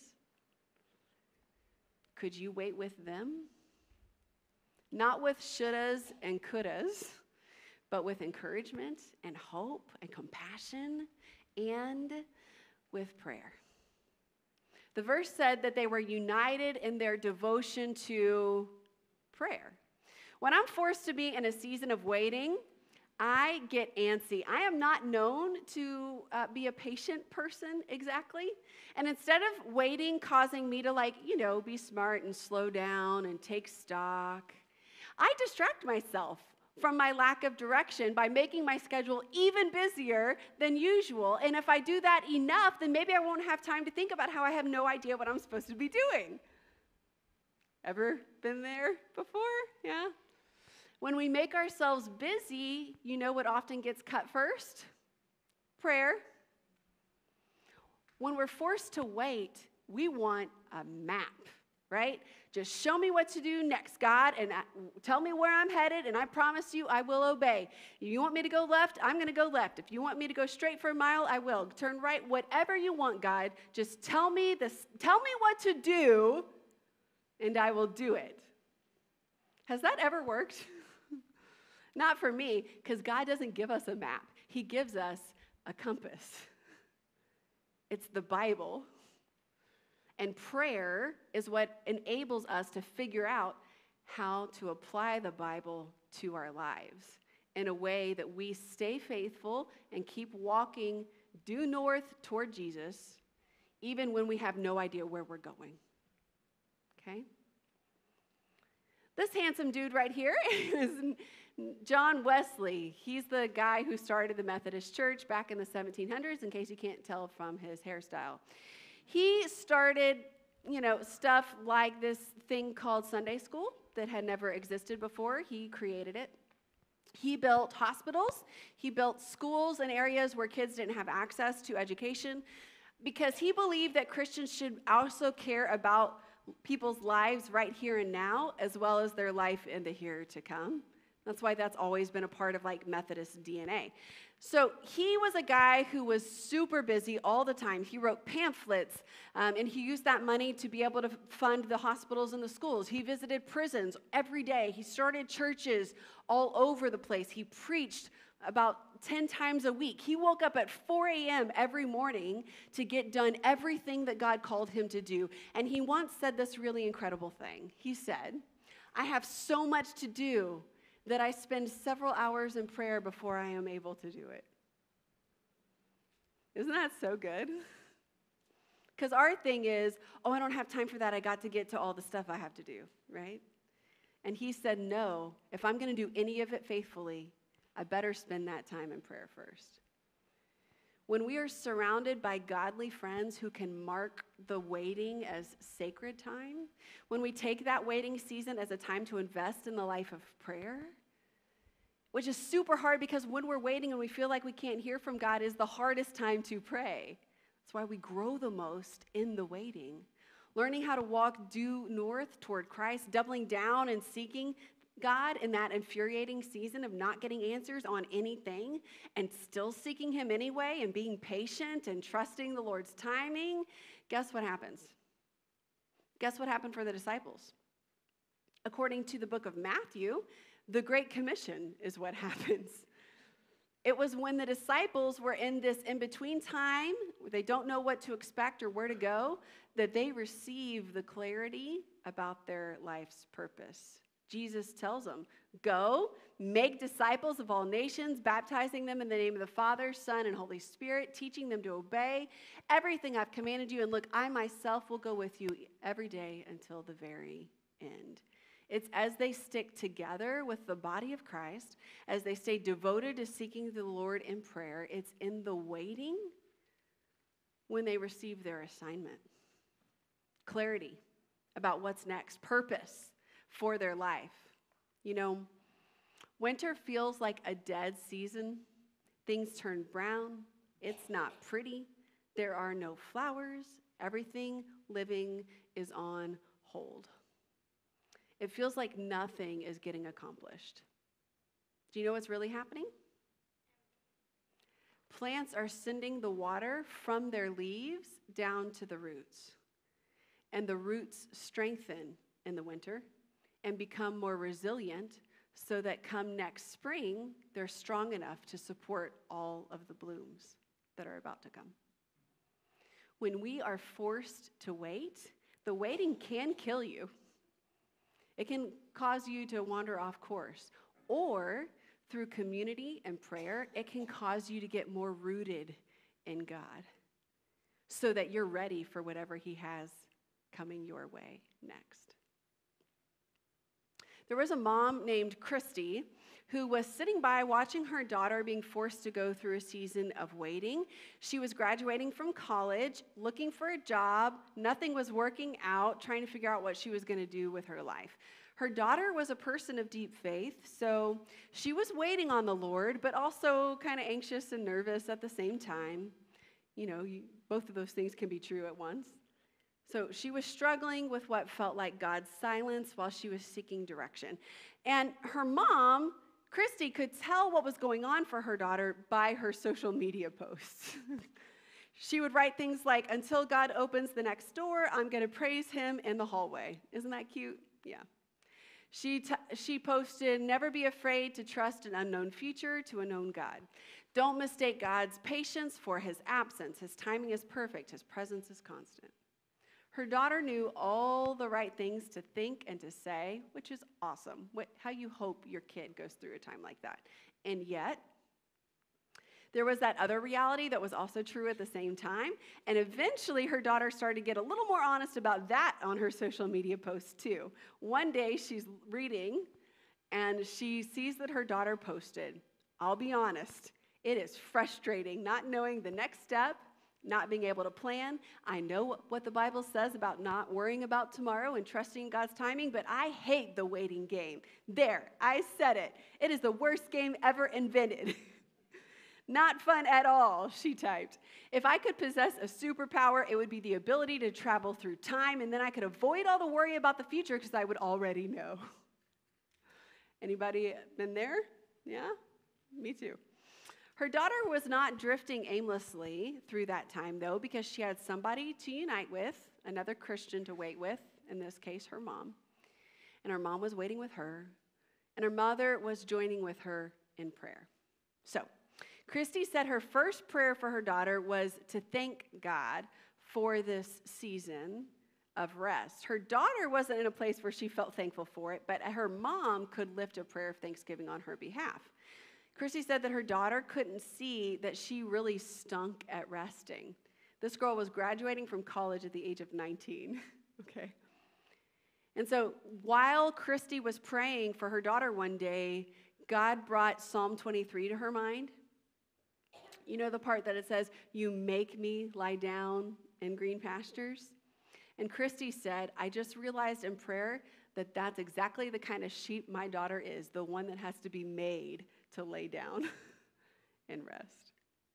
Could you wait with them? Not with shouldas and couldas, but with encouragement and hope and compassion and with prayer. The verse said that they were united in their devotion to prayer. When I'm forced to be in a season of waiting, I get antsy. I am not known to uh, be a patient person exactly. And instead of waiting causing me to, like, you know, be smart and slow down and take stock, I distract myself from my lack of direction by making my schedule even busier than usual. And if I do that enough, then maybe I won't have time to think about how I have no idea what I'm supposed to be doing. Ever been there before? Yeah? When we make ourselves busy, you know what often gets cut first? Prayer. When we're forced to wait, we want a map, right? Just show me what to do next, God, and I, tell me where I'm headed, and I promise you I will obey. If you want me to go left, I'm going to go left. If you want me to go straight for a mile, I will. Turn right, whatever you want, God. Just tell me this, tell me what to do, and I will do it. Has that ever worked? Not for me, because God doesn't give us a map. He gives us a compass. It's the Bible. And prayer is what enables us to figure out how to apply the Bible to our lives in a way that we stay faithful and keep walking due north toward Jesus, even when we have no idea where we're going. Okay? This handsome dude right here is John Wesley. He's the guy who started the Methodist Church back in the seventeen hundreds, in case you can't tell from his hairstyle. He started, you know, stuff like this thing called Sunday school that had never existed before. He created it. He built hospitals. He built schools in areas where kids didn't have access to education because he believed that Christians should also care about people's lives right here and now, as well as their life in the here to come. That's why that's always been a part of, like, Methodist D N A. So he was a guy who was super busy all the time. He wrote pamphlets, um, and he used that money to be able to fund the hospitals and the schools. He visited prisons every day. He started churches all over the place. He preached about ten times a week. He woke up at four a.m. every morning to get done everything that God called him to do. And he once said this really incredible thing. He said, "I have so much to do that I spend several hours in prayer before I am able to do it." Isn't that so good? Because our thing is, oh, I don't have time for that. I got to get to all the stuff I have to do, right? And he said, no, if I'm going to do any of it faithfully, I better spend that time in prayer first. When we are surrounded by godly friends who can mark the waiting as sacred time, when we take that waiting season as a time to invest in the life of prayer, which is super hard because when we're waiting and we feel like we can't hear from God is the hardest time to pray. That's why we grow the most in the waiting. Learning how to walk due north toward Christ, doubling down and seeking God in that infuriating season of not getting answers on anything and still seeking him anyway and being patient and trusting the Lord's timing, guess what happens? Guess what happened for the disciples? According to the book of Matthew, the Great Commission is what happens. It was when the disciples were in this in-between time, where they don't know what to expect or where to go, that they receive the clarity about their life's purpose. Jesus tells them, go, make disciples of all nations, baptizing them in the name of the Father, Son, and Holy Spirit, teaching them to obey everything I've commanded you. And look, I myself will go with you every day until the very end. It's as they stick together with the body of Christ, as they stay devoted to seeking the Lord in prayer, it's in the waiting when they receive their assignment. Clarity about what's next, purpose for their life. You know, winter feels like a dead season. Things turn brown. It's not pretty. There are no flowers. Everything living is on hold. It feels like nothing is getting accomplished. Do you know what's really happening? Plants are sending the water from their leaves down to the roots. And the roots strengthen in the winter and become more resilient so that come next spring, they're strong enough to support all of the blooms that are about to come. When we are forced to wait, the waiting can kill you. It can cause you to wander off course. Or through community and prayer, it can cause you to get more rooted in God so that you're ready for whatever he has coming your way next. There was a mom named Christy who was sitting by watching her daughter being forced to go through a season of waiting. She was graduating from college, looking for a job. Nothing was working out, trying to figure out what she was going to do with her life. Her daughter was a person of deep faith, so she was waiting on the Lord, but also kind of anxious and nervous at the same time. You know, you, both of those things can be true at once. So she was struggling with what felt like God's silence while she was seeking direction. And her mom, Christy, could tell what was going on for her daughter by her social media posts. She would write things like, "Until God opens the next door, I'm going to praise him in the hallway." Isn't that cute? Yeah. She, t- she posted, "Never be afraid to trust an unknown future to a known God. Don't mistake God's patience for his absence. His timing is perfect. His presence is constant." Her daughter knew all the right things to think and to say, which is awesome. What, how you hope your kid goes through a time like that. And yet, there was that other reality that was also true at the same time. And eventually, her daughter started to get a little more honest about that on her social media posts, too. One day, she's reading, and she sees that her daughter posted, "I'll be honest, it is frustrating not knowing the next step, not being able to plan. I know what the Bible says about not worrying about tomorrow and trusting God's timing, but I hate the waiting game. There, I said it. It is the worst game ever invented." "Not fun at all," she typed. "If I could possess a superpower, it would be the ability to travel through time, and then I could avoid all the worry about the future because I would already know." Anybody been there? Yeah? Me too. Her daughter was not drifting aimlessly through that time, though, because she had somebody to unite with, another Christian to wait with, in this case, her mom. And her mom was waiting with her, and her mother was joining with her in prayer. So, Christy said her first prayer for her daughter was to thank God for this season of rest. Her daughter wasn't in a place where she felt thankful for it, but her mom could lift a prayer of thanksgiving on her behalf. Christy said that her daughter couldn't see that she really stunk at resting. This girl was graduating from college at the age of nineteen, okay? And so while Christy was praying for her daughter one day, God brought Psalm twenty-three to her mind. You know the part that it says, "You make me lie down in green pastures"? And Christy said, "I just realized in prayer that that's exactly the kind of sheep my daughter is, the one that has to be made to lay down and rest."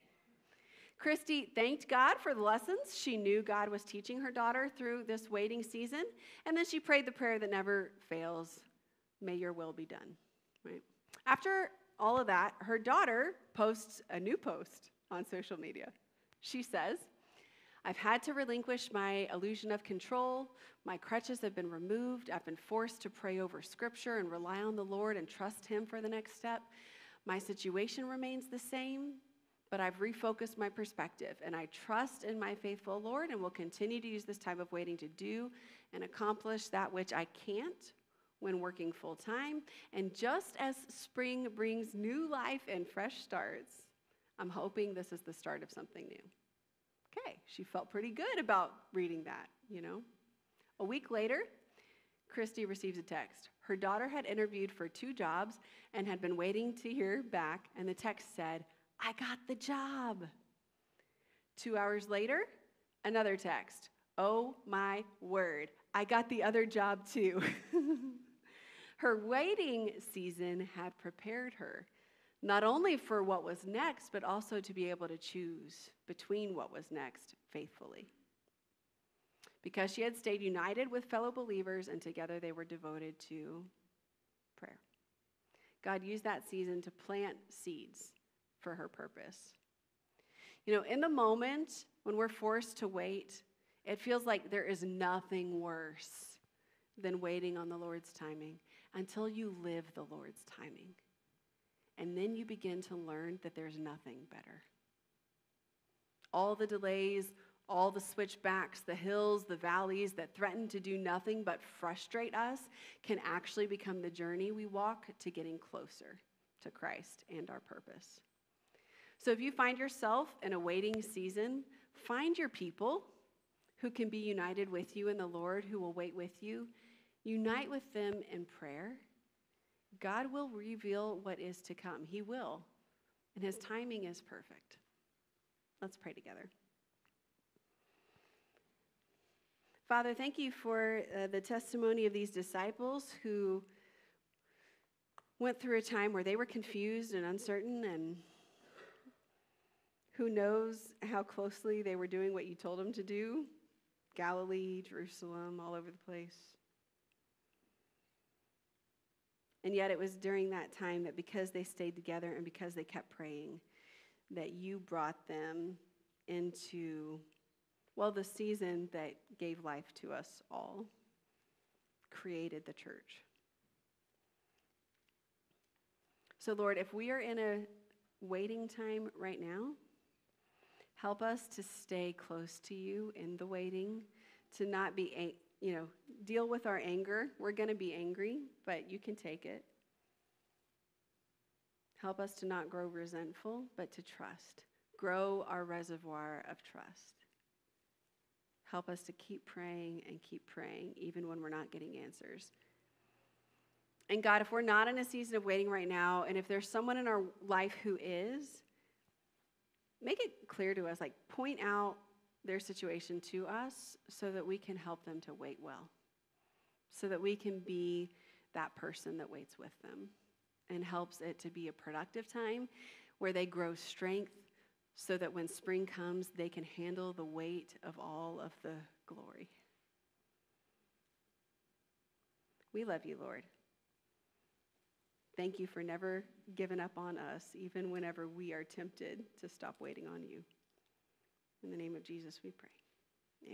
Christy thanked God for the lessons she knew God was teaching her daughter through this waiting season, and then she prayed the prayer that never fails, "May your will be done." Right? After all of that, her daughter posts a new post on social media. She says, "I've had to relinquish my illusion of control. My crutches have been removed. I've been forced to pray over Scripture and rely on the Lord and trust him for the next step. My situation remains the same, but I've refocused my perspective, and I trust in my faithful Lord and will continue to use this time of waiting to do and accomplish that which I can't when working full time. And just as spring brings new life and fresh starts, I'm hoping this is the start of something new." Okay, she felt pretty good about reading that, you know. A week later, Christy receives a text. Her daughter had interviewed for two jobs and had been waiting to hear back, and the text said, "I got the job." Two hours later, another text. "Oh my word, I got the other job too." Her waiting season had prepared her, not only for what was next, but also to be able to choose between what was next faithfully. Because she had stayed united with fellow believers, and together they were devoted to prayer. God used that season to plant seeds for her purpose. You know, in the moment when we're forced to wait, it feels like there is nothing worse than waiting on the Lord's timing until you live the Lord's timing. And then you begin to learn that there's nothing better. All the delays, all the switchbacks, the hills, the valleys that threaten to do nothing but frustrate us can actually become the journey we walk to getting closer to Christ and our purpose. So if you find yourself in a waiting season, find your people who can be united with you in the Lord, who will wait with you. Unite with them in prayer. God will reveal what is to come. He will. And his timing is perfect. Let's pray together. Father, thank you for uh, the testimony of these disciples who went through a time where they were confused and uncertain, and who knows how closely they were doing what you told them to do. Galilee, Jerusalem, all over the place. And yet it was during that time that because they stayed together and because they kept praying, that you brought them into, well, the season that gave life to us all, created the church. So, Lord, if we are in a waiting time right now, help us to stay close to you in the waiting, to not be, you know, deal with our anger. We're going to be angry, but you can take it. Help us to not grow resentful, but to trust. Grow our reservoir of trust. Help us to keep praying and keep praying, even when we're not getting answers. And God, if we're not in a season of waiting right now, and if there's someone in our life who is, make it clear to us, like point out their situation to us so that we can help them to wait well, so that we can be that person that waits with them and helps it to be a productive time where they grow strength so that when spring comes, they can handle the weight of all of the glory. We love you, Lord. Thank you for never giving up on us, even whenever we are tempted to stop waiting on you. In the name of Jesus, we pray. Amen.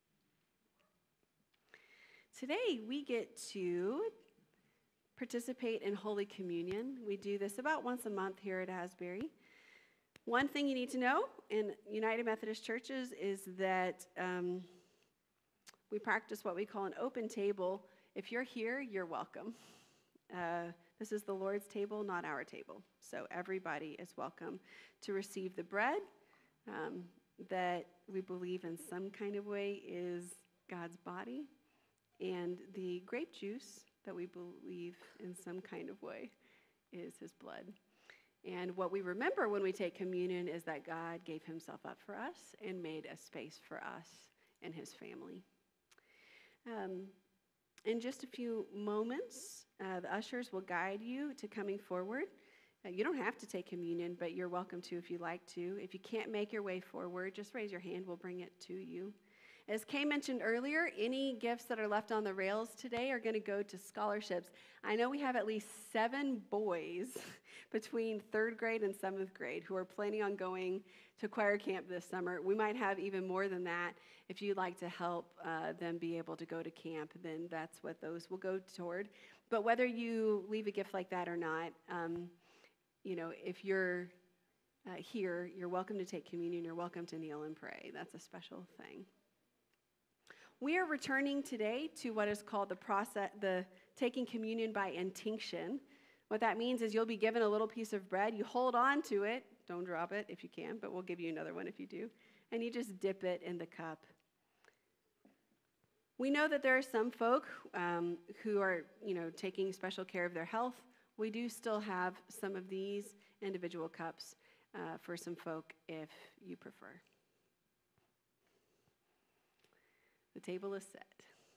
Today, we get to participate in Holy Communion. We do this about once a month here at Asbury. One thing you need to know in United Methodist churches is that um, we practice what we call an open table. If you're here, you're welcome. Uh, this is the Lord's table, not our table. So everybody is welcome to receive the bread um, that we believe in some kind of way is God's body, and the grape juice that we believe in some kind of way is his blood. And what we remember when we take communion is that God gave himself up for us and made a space for us and his family. Um, in just a few moments, uh, the ushers will guide you to coming forward. Uh, you don't have to take communion, but you're welcome to if you like to. If you can't make your way forward, just raise your hand. We'll bring it to you. As Kay mentioned earlier, any gifts that are left on the rails today are going to go to scholarships. I know we have at least seven boys between third grade and seventh grade who are planning on going to choir camp this summer. We might have even more than that. If you'd like to help uh, them be able to go to camp, then that's what those will go toward. But whether you leave a gift like that or not, um, you know, if you're uh, here, you're welcome to take communion. You're welcome to kneel and pray. That's a special thing. We are returning today to what is called the process, the taking communion by intinction. What that means is you'll be given a little piece of bread. You hold on to it. Don't drop it if you can, but we'll give you another one if you do. And you just dip it in the cup. We know that there are some folk um, who are, you know, taking special care of their health. We do still have some of these individual cups uh, for some folk if you prefer. The table is set.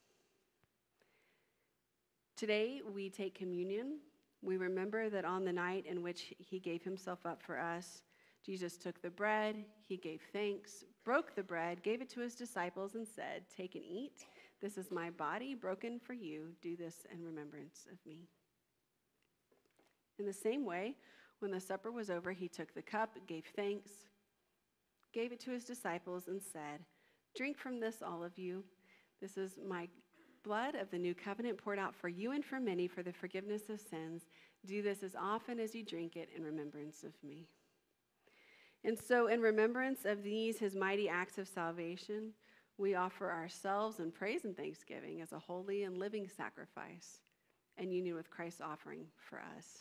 Today, we take communion. We remember that on the night in which he gave himself up for us, Jesus took the bread, he gave thanks, broke the bread, gave it to his disciples, and said, "Take and eat. This is my body broken for you. Do this in remembrance of me." In the same way, when the supper was over, he took the cup, gave thanks, gave it to his disciples, and said, "Drink from this, all of you. This is my blood of the new covenant poured out for you and for many for the forgiveness of sins. Do this as often as you drink it in remembrance of me." And so in remembrance of these, his mighty acts of salvation, we offer ourselves in praise and thanksgiving as a holy and living sacrifice in union with Christ's offering for us.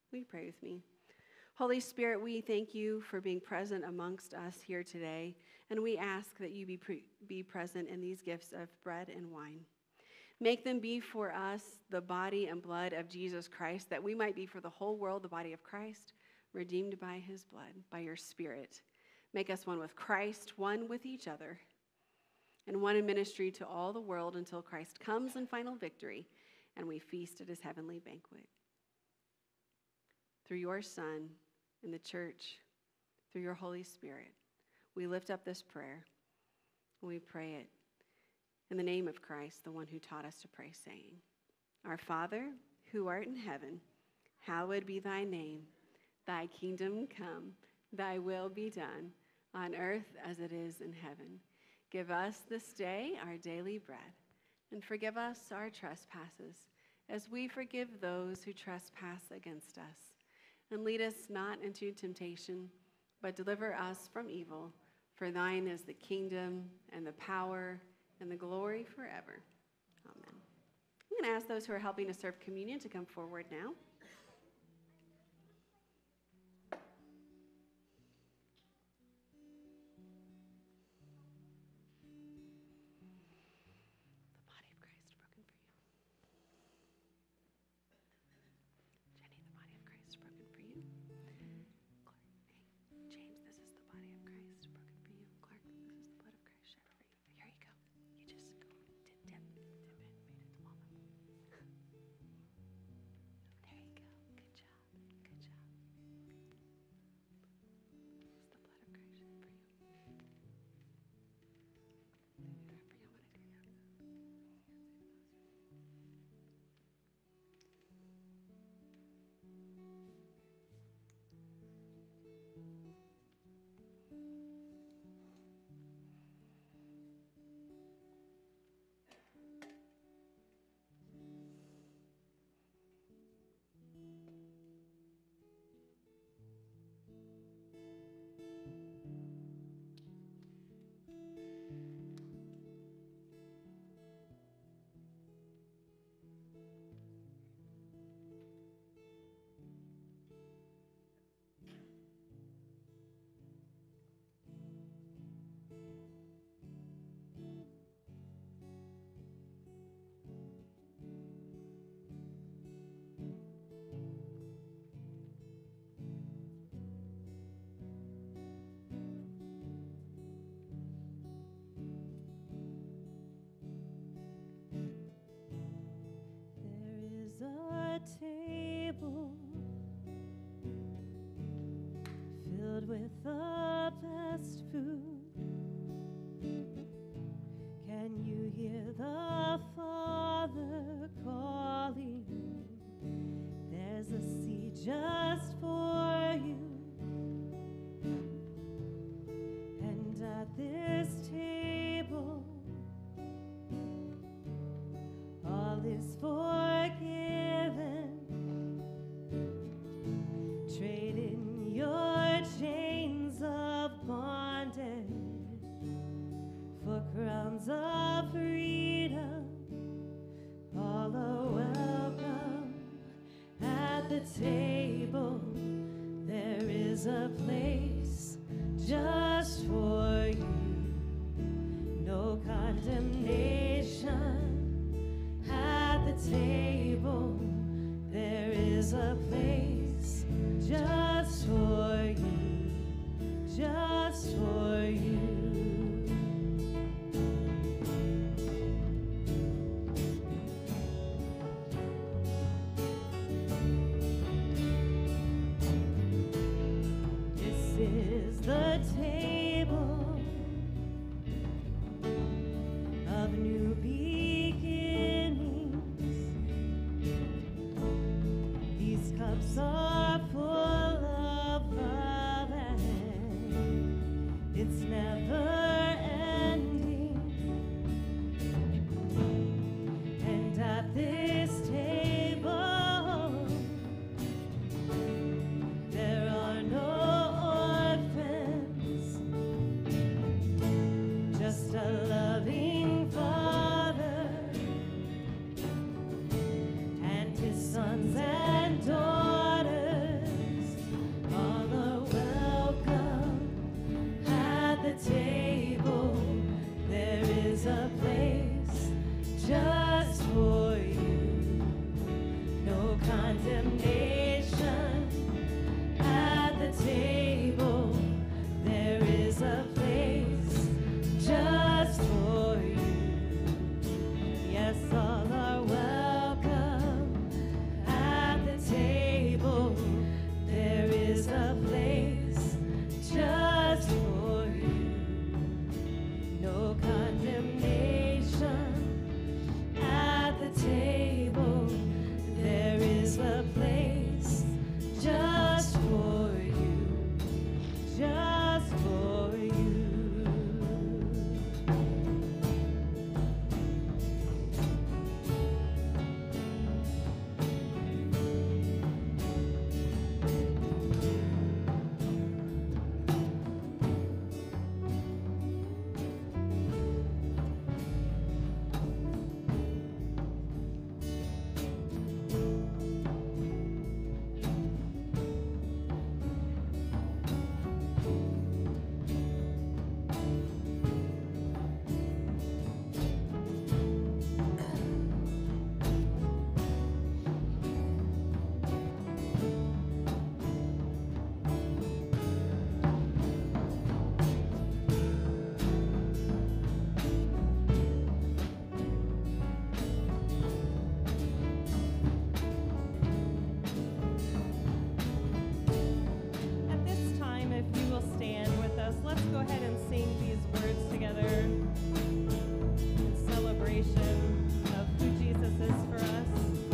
Will you pray with me? Holy Spirit, we thank you for being present amongst us here today, and we ask that you be, pre- be present in these gifts of bread and wine. Make them be for us the body and blood of Jesus Christ, that we might be for the whole world the body of Christ, redeemed by his blood, by your Spirit. Make us one with Christ, one with each other, and one in ministry to all the world until Christ comes in final victory and we feast at his heavenly banquet. Through your Son and the church, through your Holy Spirit, we lift up this prayer, and we pray it in the name of Christ, the one who taught us to pray, saying, Our Father, who art in heaven, hallowed be thy name. Thy kingdom come, thy will be done, on earth as it is in heaven. Give us this day our daily bread, and forgive us our trespasses, as we forgive those who trespass against us. And lead us not into temptation, but deliver us from evil. For thine is the kingdom, and the power, and the glory forever. Amen. I'm going to ask those who are helping to serve communion to come forward now. A table filled with the best food. Can you hear the Father calling? There's a seat just for you. And at this table, all is forgiven. Trade in your chains of bondage for crowns of freedom. All are welcome at the table. There is a place just for you. No condemnation at the table. There is a place just for you, just for you. This is the table of new beginnings. These cups are full of love, and it's never ending. And at this table, there are no orphans, just a loving Father and his sons and daughters. is a place just for you. No condemnation at the table. There is a place just for you. Yes, all are welcome at the table. There is a place just for you. No condemnation at the table. There is a place just for you. Just for you. At this time, if you will stand with us, let's go ahead and sing these words together in celebration of who Jesus is for us.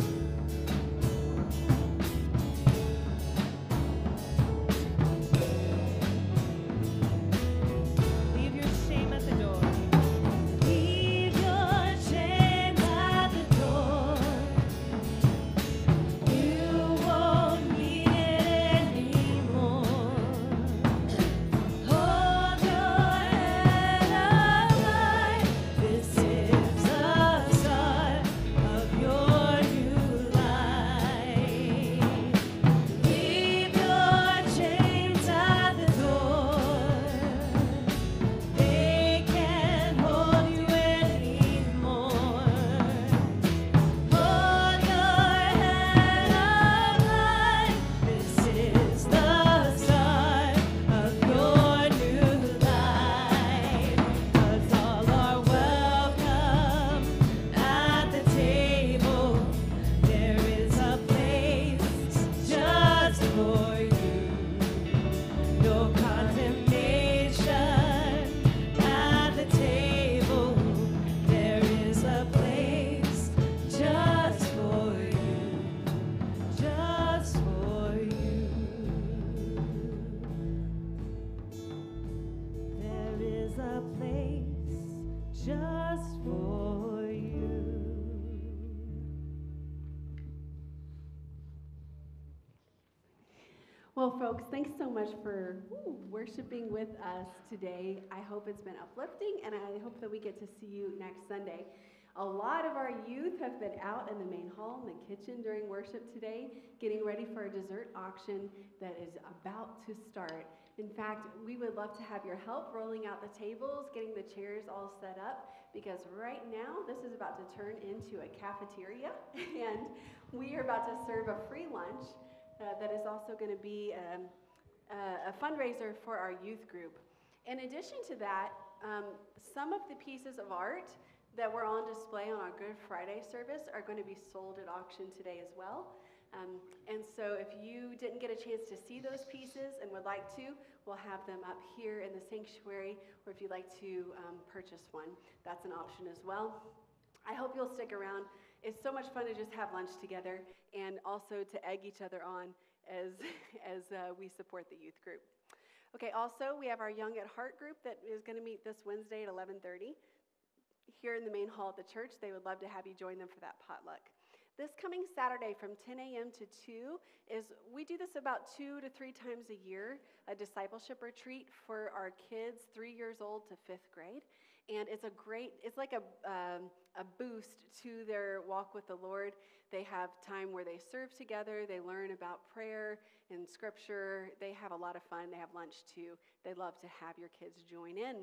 Leave your shame at the door. Leave your shame at the door. You won't need it anymore. Hold your head up high. This is the start of your new life. Leave your chains at the door. They can't hold you anymore. Hold your head up high. This is the start of your new life. 'Cause all are welcome at the table. There is a place just for you. No condemnation at the table. There is a place just for you. Just for you. There is a place just for you. Well, folks, thanks so much for ooh, worshiping with us today. I hope it's been uplifting, and I hope that we get to see you next Sunday. A lot of our youth have been out in the main hall in the kitchen during worship today, getting ready for a dessert auction that is about to start. In fact, we would love to have your help rolling out the tables, getting the chairs all set up, because right now this is about to turn into a cafeteria, and we are about to serve a free lunch uh, that is also going to be um, uh, a fundraiser for our youth group. In addition to that, um, some of the pieces of art that were on display on our Good Friday service are going to be sold at auction today as well. Um, and so if you didn't get a chance to see those pieces and would like to, we'll have them up here in the sanctuary, or if you'd like to um, purchase one, that's an option as well. I hope you'll stick around. It's so much fun to just have lunch together and also to egg each other on as, as uh, we support the youth group. Okay, also we have our Young at Heart group that is going to meet this Wednesday at eleven thirty. Here in the main hall at the church. They would love to have you join them for that potluck. This coming Saturday from ten a.m. to two is, we do this about two to three times a year, a discipleship retreat for our kids three years old to fifth grade. And it's a great, it's like a, um, a boost to their walk with the Lord. They have time where they serve together, they learn about prayer and scripture, they have a lot of fun, they have lunch too. They love to have your kids join in.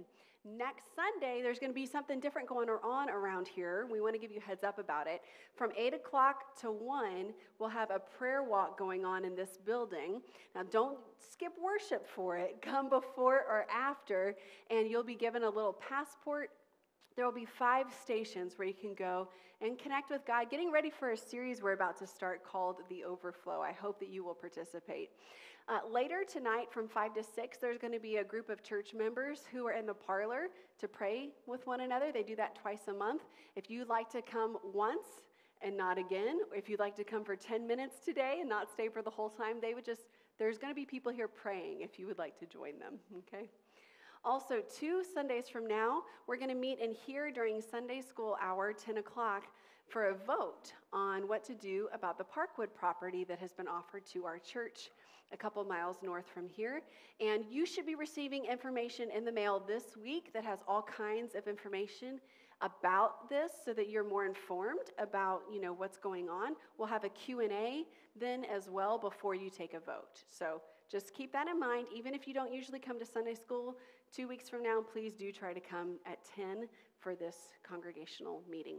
Next Sunday, there's going to be something different going on around here. We want to give you a heads up about it. From eight o'clock to one, we'll have a prayer walk going on in this building. Now, don't skip worship for it. Come before or after, and you'll be given a little passport. There will be five stations where you can go and connect with God, getting ready for a series we're about to start called The Overflow. I hope that you will participate. Uh, later tonight from five to six, there's going to be a group of church members who are in the parlor to pray with one another. They do that twice a month. If you'd like to come once and not again, or if you'd like to come for ten minutes today and not stay for the whole time, they would just, there's going to be people here praying if you would like to join them, okay? Also, two Sundays from now, we're going to meet in here during Sunday school hour, ten o'clock, for a vote on what to do about the Parkwood property that has been offered to our church a couple miles north from here. And you should be receiving information in the mail this week that has all kinds of information about this so that you're more informed about, you know, what's going on. We'll have a Q and A then as well before you take a vote. So just keep that in mind. Even if you don't usually come to Sunday school, two weeks from now, please do try to come at ten for this congregational meeting.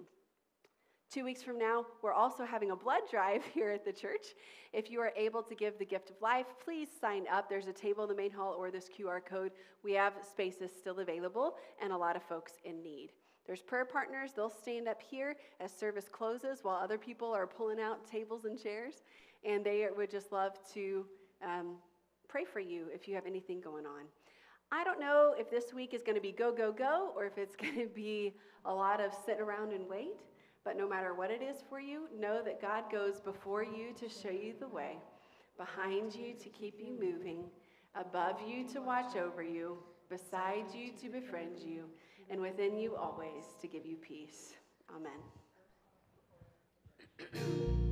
Two weeks from now, we're also having a blood drive here at the church. If you are able to give the gift of life, please sign up. There's a table in the main hall or this Q R code. We have spaces still available and a lot of folks in need. There's prayer partners. They'll stand up here as service closes while other people are pulling out tables and chairs. And they would just love to um, pray for you if you have anything going on. I don't know if this week is going to be go, go, go, or if it's going to be a lot of sit around and wait. But no matter what it is for you, know that God goes before you to show you the way, behind you to keep you moving, above you to watch over you, beside you to befriend you, and within you always to give you peace. Amen.